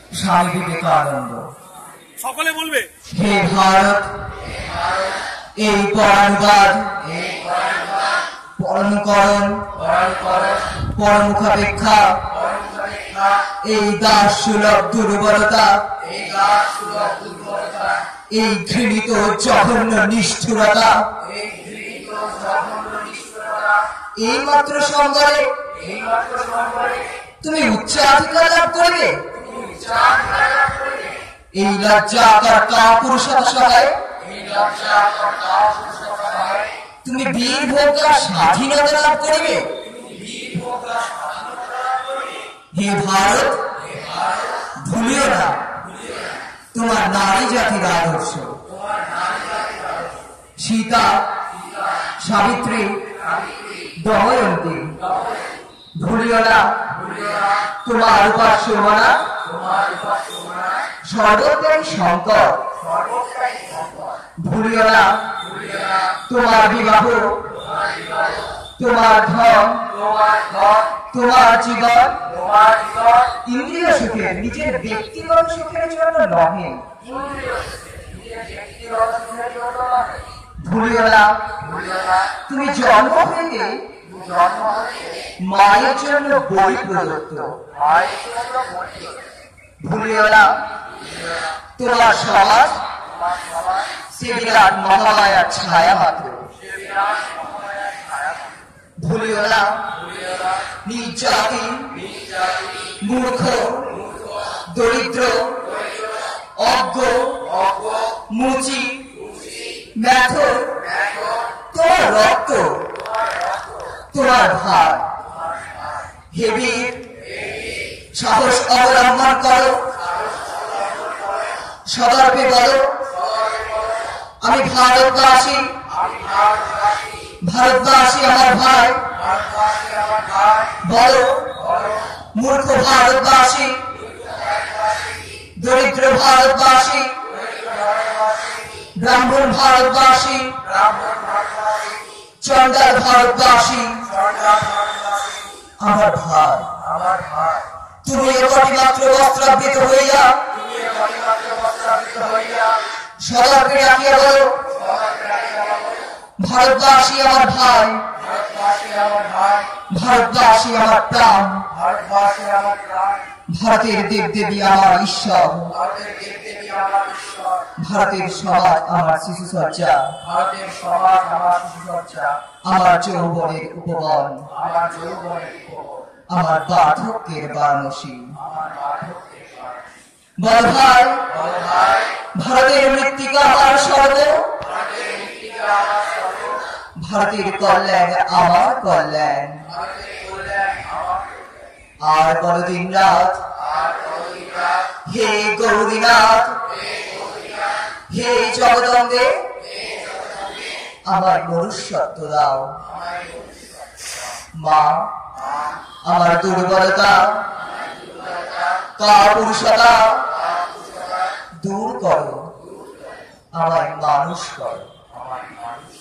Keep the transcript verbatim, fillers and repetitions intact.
স্বামী বিবেকানন্দ। সকলে বলবে, হে ভারত, এই পরানুবাদ, পরমকরণ, পরমুখাপেক্ষা, এই দাস সুলভ দুর্বলতা, এই ঘৃণিত জঘন্য নিষ্ঠুরতা, এই মাত্র সম্বলে তুমি উচ্চাধিকার লাভ করবে। এই লজ্জা কাপুরুষতা সহায় তুমি বীর ভোগা স্বাধীনতা লাভ করিবে। হে ভারত, ভুলিও না তোমার নারী জাতির আদর্শ। সীতা, সাবিত্রী, দময়ন্তী, ভুলিও না তোমার উপাস্য মানা সর্বত্যাগী শঙ্কর। ভুলিও না তোমার বিবাহ, তোমার ধন, তোমার জীবন ইন্দ্রিয় সুখের, নিজের ব্যক্তিগত সুখের জন্য নহে। ভুলিও না তুমি জন্ম হইতে মায়ের জন্য বই প্রদত্ত। ভুলিও না তোমার সমাজ সে বিরাট মহামায়ার ছায়া মাত্র। ভুলিও না নিজ জাতি, মূর্খ, দরিদ্র, অজ্ঞ, মুচি, মেথর তোমার রক্ত, তোমার ভার। হে বীর, সাহস অবলম্বন করো, সদর্পে বলো আমি ভারতবাসী, ভারতবাসী আমার ভাই। বলো মূর্খ ভারতবাসী, দরিদ্র ভারতবাসী, ব্রাহ্মণ ভারতবাসী, চন্ডাল ভারতবাসী আমার ভাই। তুমি একটি মাত্র বস্ত্রাবৃত হইয়া সদর্পে রাখিয়া বলো ভারতবাসী আমার ভাই, ভারতবাসী আমার প্রাণ, ভারতের দেব দেবী আমার ঈশ্বর, ভারতের সমাজ আমার শিশু সজ্জা, আমার যৌবনের উপবন, আমার বার্ধক্যের বারাণসী। বল ভাই, ভারতের মৃত্তিকা আমার স্বর্গ, ভারতের কল্যাণ আমার কল্যাণ। আর বল দিন রাত, হে গৌরীনাথ, হে জগদম্বে আমার মনুষ্যত্ব দাও। মা, আমার দুর্বলতা, কাপুরুষতা দূর করো, আমায় মানুষ করো।